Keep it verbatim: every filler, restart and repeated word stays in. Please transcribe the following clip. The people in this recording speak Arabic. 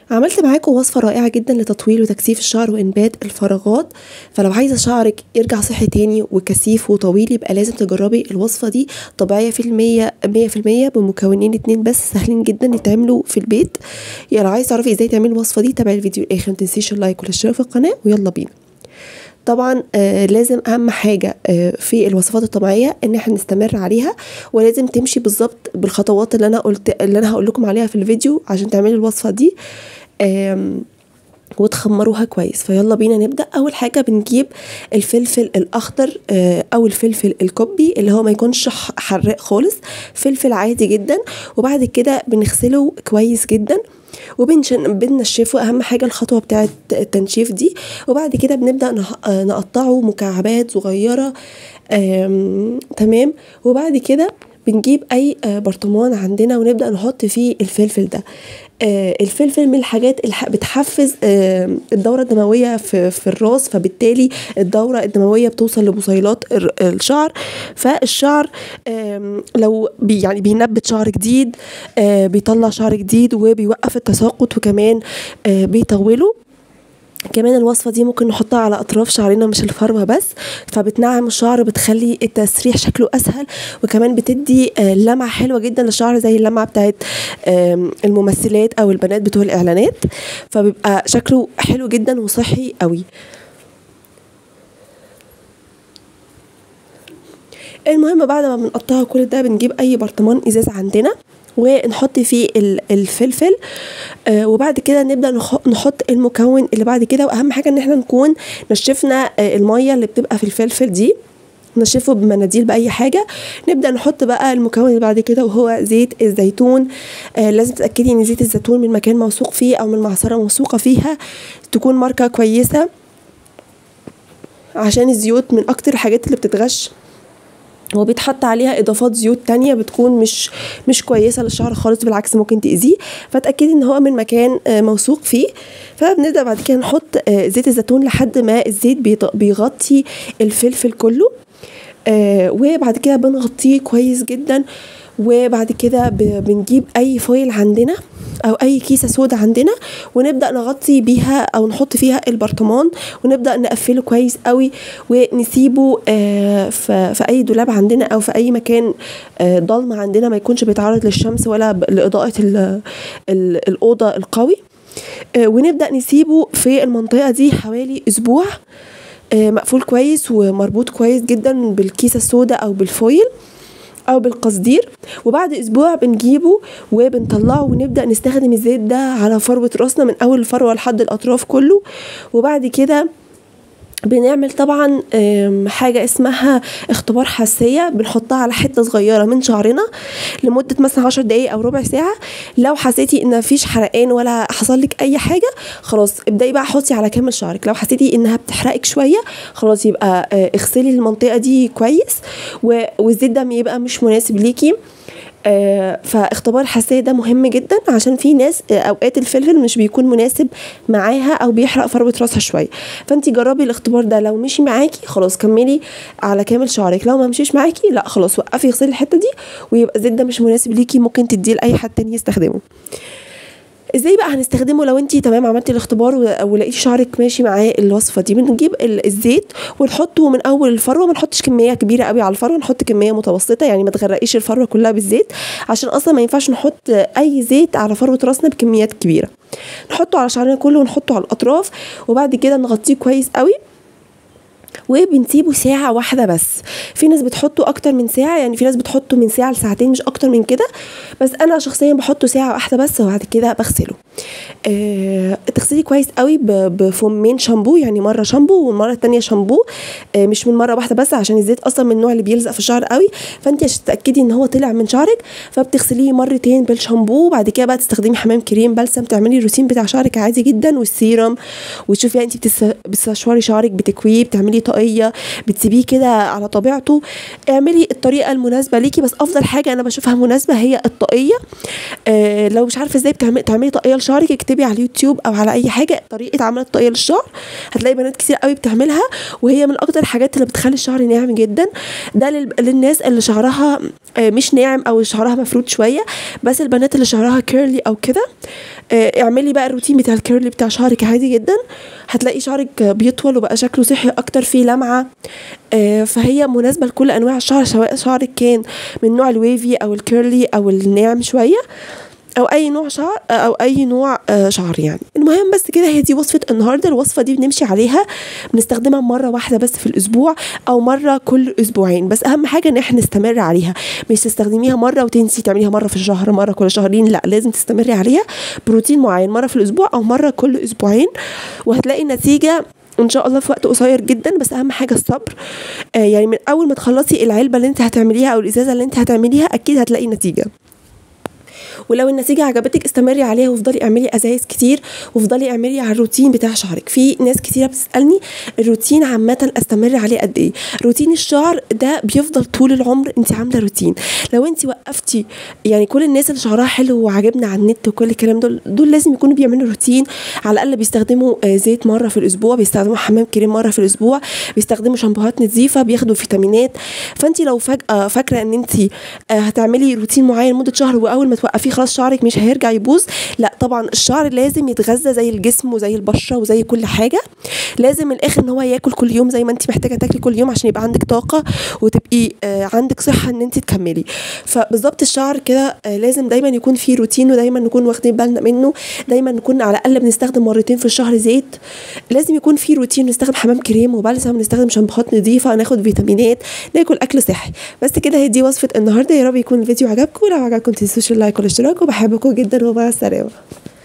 عملت معاكم وصفة رائعة جدا لتطويل وتكثيف الشعر وإنبات الفراغات. فلو عايزة شعرك يرجع صحي تاني وكثيف وطويل يبقى لازم تجربي الوصفة دي. طبيعية في المية مية في المية بمكونين اتنين بس سهلين جدا يتعملوا في البيت. يعني لو عايزة تعرفي ازاي تعملي الوصفة دي تابعي الفيديو للآخر، متنسيش اللايك والاشتراك في القناة ويلا بينا. طبعا آه لازم اهم حاجه آه في الوصفات الطبيعيه ان احنا نستمر عليها، ولازم تمشي بالظبط بالخطوات اللي انا قلت اللي انا هقول لكم عليها في الفيديو عشان تعملي الوصفه دي آه وتخمروها كويس. فيلا بينا نبدا. اول حاجه بنجيب الفلفل الاخضر آه او الفلفل الكوبي اللي هو ما يكونش حراق خالص، فلفل عادي جدا، وبعد كده بنغسله كويس جدا وبنشفه. اهم حاجه الخطوه بتاعه التنشيف دي. وبعد كده بنبدا نقطعه مكعبات صغيره تمام. وبعد كده بنجيب اي برطمان عندنا ونبدا نحط فيه الفلفل ده. الفلفل من الحاجات اللي بتحفز الدوره الدمويه في في الراس، فبالتالي الدوره الدمويه بتوصل لبصيلات الشعر، فالشعر لو بي يعني بينبت شعر جديد، بيطلع شعر جديد وبيوقف التساقط وكمان بيطوله. كمان الوصفه دي ممكن نحطها على اطراف شعرنا مش الفروه بس، فبتنعم الشعر، بتخلي التسريح شكله اسهل، وكمان بتدي لمعه حلوه جدا للشعر زي اللمعه بتاعت الممثلات او البنات بتوع الاعلانات، فبيبقى شكله حلو جدا وصحي قوي. المهم بعد ما بنقطعه كل ده بنجيب اي برطمان ازاز عندنا ونحط فيه الفلفل، آه وبعد كده نبدا نحط المكون اللي بعد كده. واهم حاجه ان احنا نكون نشفنا آه الميه اللي بتبقى في الفلفل دي، نشفه بمناديل باي حاجه. نبدا نحط بقى المكون اللي بعد كده وهو زيت الزيتون. آه لازم تتاكدي ان زيت الزيتون من مكان موثوق فيه او من معصره موثوقه فيها، تكون ماركه كويسه، عشان الزيوت من اكتر الحاجات اللي بتتغش وبيتحط عليها اضافات زيوت تانية بتكون مش مش كويسه للشعر خالص، بالعكس ممكن تاذيه. فتاكدي ان هو من مكان موثوق فيه. فبنبدا بعد كده نحط زيت الزيتون لحد ما الزيت بيغطي الفلفل كله، وبعد كده بنغطيه كويس جدا. وبعد كده بنجيب اي فويل عندنا او اي كيسه سودا عندنا ونبدا نغطي بيها او نحط فيها البرطمان ونبدا نقفله كويس قوي ونسيبه في اي دولاب عندنا او في اي مكان ضلمه عندنا ما يكونش بيتعرض للشمس ولا لاضاءه الاوضه القوي. ونبدا نسيبه في المنطقه دي حوالي اسبوع مقفول كويس ومربوط كويس جدا بالكيسه السودا او بالفويل او بالقصدير. وبعد اسبوع بنجيبه وبنطلعه ونبدا نستخدم الزيت ده على فروه راسنا من اول الفروه لحد الاطراف كله. وبعد كده بنعمل طبعا حاجه اسمها اختبار حساسيه، بنحطها على حته صغيره من شعرنا لمده مثلا عشر دقايق او ربع ساعه. لو حسيتي ان مفيش حرقان ولا حصل لك اي حاجه خلاص ابداي بقى حطي على كامل شعرك. لو حسيتي انها بتحرقك شويه خلاص يبقى اغسلي المنطقه دي كويس والزيت ده يبقى مش مناسب ليكي. آه فاختبار الحساسيه ده مهم جدا عشان في ناس آه اوقات الفلفل مش بيكون مناسب معاها او بيحرق فروه راسها شويه. فانتي جربي الاختبار ده، لو مشي معاكي خلاص كملي على كامل شعرك، لو ما مشيش معاكي لا خلاص وقفي اغسلي الحته دي ويبقى الزيت ده مش مناسب ليكي، ممكن تديه لاي حد تاني يستخدمه. ازاي بقى هنستخدمه لو انتي تمام عملتي الاختبار ولقيتي شعرك ماشي معاه الوصفه دي؟ بنجيب الزيت ونحطه من اول الفروه، ما نحطش كميه كبيره قوي على الفروه، نحط كميه متوسطه، يعني ما تغرقيش الفروه كلها بالزيت عشان اصلا ما ينفعش نحط اي زيت على فروه راسنا بكميات كبيره. نحطه على شعرنا كله ونحطه على الاطراف وبعد كده نغطيه كويس قوي وبنسيبه ساعة واحدة بس. في ناس بتحطه اكتر من ساعة، يعني في ناس بتحطه من ساعة لساعتين مش اكتر من كده، بس انا شخصيا بحطه ساعة واحدة بس وبعد كده بغسله. أه تغسلي كويس قوي بفمين شامبو، يعني مرة شامبو والمرة التانية شامبو، أه مش من مرة واحدة بس عشان الزيت اصلا من النوع اللي بيلزق في الشعر قوي. فانت عشان تتأكدي ان هو طلع من شعرك فبتغسليه مرتين بالشامبو، وبعد كده بقى تستخدمي حمام كريم بلسم، تعملي الروتين بتاع شعرك عادي جدا والسيرم، وتشوفي انت بتستشوري شعرك، بتكويه، بتعملي طاقية، بتسيبيه كده على طبيعته. اعملي الطريقه المناسبه ليكي، بس افضل حاجه انا بشوفها مناسبه هي الطاقيه. آه لو مش عارفه ازاي بتعملي تعملي طاقيه لشعرك اكتبي على اليوتيوب او على اي حاجه طريقه عمل الطاقيه للشعر، هتلاقي بنات كتير قوي بتعملها، وهي من اكتر الحاجات اللي بتخلي الشعر ناعم جدا. ده للناس اللي شعرها مش ناعم او شعرها مفروض شويه، بس البنات اللي شعرها كيرلي او كده اعملي بقى الروتين بتاع الكيرلي بتاع شعرك عادي جدا، هتلاقي شعرك بيطول وبقى شكله صحي اكتر، فيه لمعه. فهي مناسبه لكل انواع الشعر، سواء شعرك كان من نوع الويفي او الكيرلي او الناعم شويه، او اي نوع شعر او اي نوع شعر يعني. المهم بس كده، هي دي وصفه النهارده. الوصفه دي بنمشي عليها، بنستخدمها مره واحده بس في الاسبوع او مره كل اسبوعين، بس اهم حاجه ان احنا نستمر عليها، مش تستخدميها مره وتنسي تعمليها مره في الشهر، مره كل شهرين، لا لازم تستمري عليها بروتين معين، مره في الاسبوع او مره كل اسبوعين، وهتلاقي النتيجه ان شاء الله في وقت قصير جدا. بس اهم حاجه الصبر، آه يعني من اول ما تخلصي العلبه اللي انت هتعمليها او الازازه اللي انت هتعمليها اكيد هتلاقي نتيجه. ولو النتيجه عجبتك استمري عليها وافضلي اعملي ازايز كتير، وافضلي اعملي على الروتين بتاع شعرك. في ناس كتيره بتسالني الروتين عامه استمر عليه قد ايه؟ روتين الشعر ده بيفضل طول العمر، انت عامله روتين. لو انت وقفتي، يعني كل الناس اللي شعرها حلو وعجبنا على النت وكل الكلام دول دول لازم يكونوا بيعملوا روتين، على الاقل بيستخدموا زيت مره في الاسبوع، بيستخدموا حمام كريم مره في الاسبوع، بيستخدموا شامبوهات نظيفه، بياخدوا فيتامينات. فانت لو فجاه فاكره ان انت هتعملي روتين معين مده شهر واول ما توقفيه خلاص شعرك مش هيرجع يبوظ، لا طبعا الشعر لازم يتغذى زي الجسم وزي البشره وزي كل حاجه. لازم الاخر ان هو ياكل كل يوم زي ما انت محتاجه تاكلي كل يوم عشان يبقى عندك طاقه وتبقي آه عندك صحه ان انت تكملي. فبالظبط الشعر كده آه لازم دايما يكون فيه روتين، ودايما نكون واخدين بالنا منه، دايما نكون على الاقل بنستخدم مرتين في الشهر زيت، لازم يكون فيه روتين، نستخدم حمام كريم وبلسم، نستخدم شامبوهات نظيفه، ناخد فيتامينات، ناكل اكل صحي. بس كده هي دي وصفه النهارده. يا رب يكون الفيديو عجبكم، لو عجبكم تنسوش اللايك والاشتراك، وبحبكم جدا ومع السلامه.